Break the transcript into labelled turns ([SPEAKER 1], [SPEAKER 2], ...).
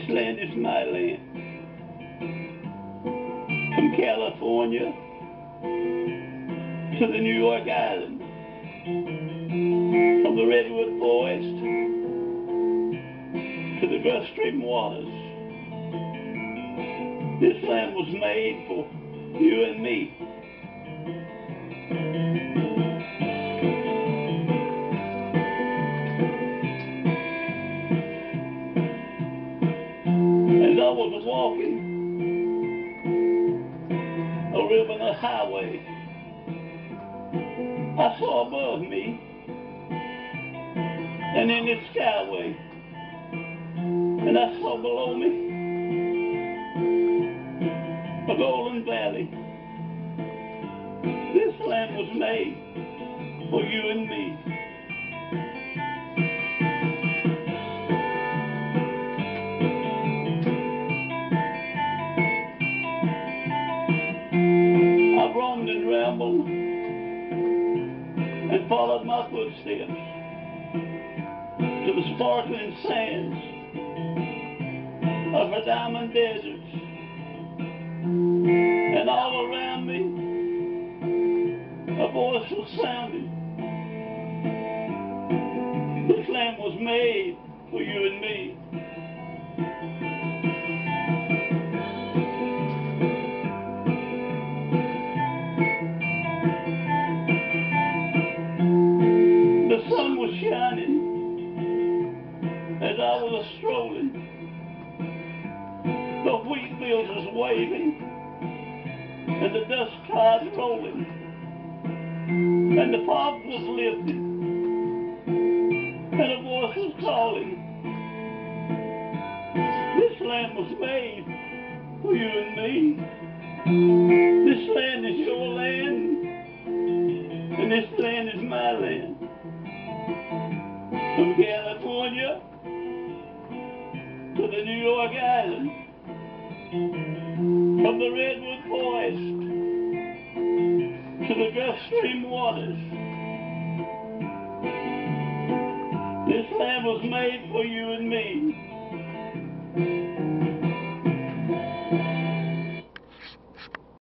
[SPEAKER 1] This land is my land. From California to the New York Island, from the Redwood Forest to the Gulf Stream waters. This land was made for you and me. As I was walking a river highway, I saw above me and in the skyway, and I saw below me a golden valley. This land was made for you and me. I've roamed and rambled and followed my footsteps to the sparkling sands of her diamond deserts, and all around me a voice was sounding. This land was made for you and me. The sun was shining as I was strolling. The wheat fields was waving and the dust clouds rolling, and the fog was lifting and a voice was calling. This land was made for you and me. This land is your land, and this land is my land. From California to the New York Island, from the Redwood Forest to the Gulf Stream waters. This land was made for you